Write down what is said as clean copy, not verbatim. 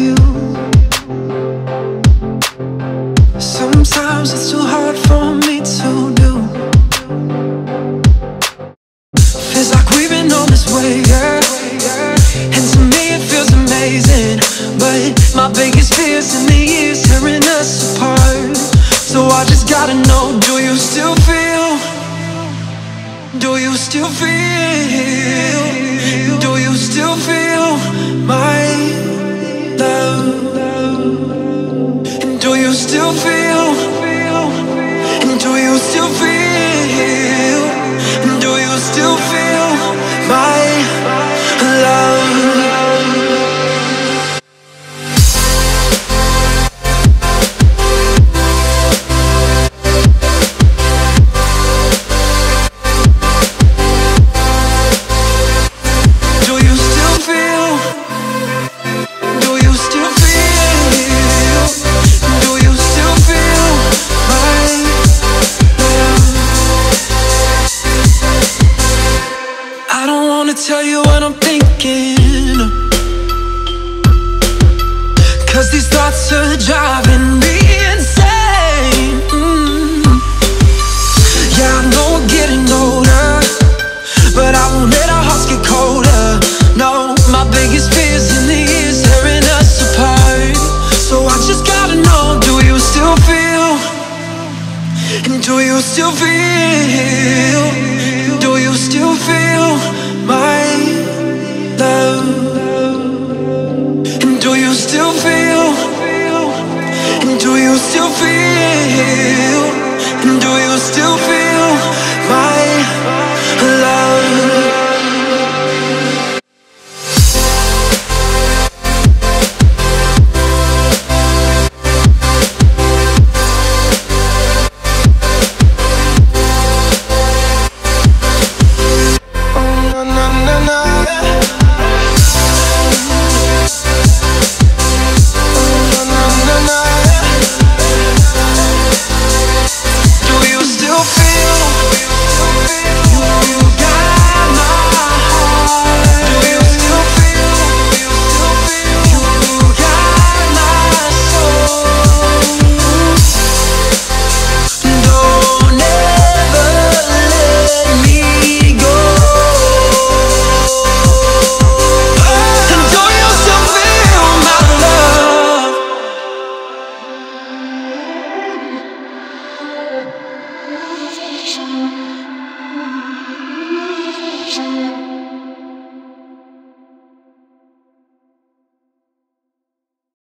you. Sometimes it's too hard for me to do. Feels like we've been on this way, yeah. And to me it feels amazing, but my biggest fear's in the years tearing us apart. So I just gotta know, do you still feel? Do you still feel? Do you still feel my love? And do you still feel? And do you still feel? And do you still feel my love? Tell you what I'm thinking, 'cause these thoughts are driving me insane. Yeah, I know we're getting older, but I won't let our hearts get colder. No, my biggest fear's in the years tearing us apart. So I just gotta know, do you still feel? And do you still feel? Do you still feel my love? And do you still feel? And do you still feel? And do you still feel my love?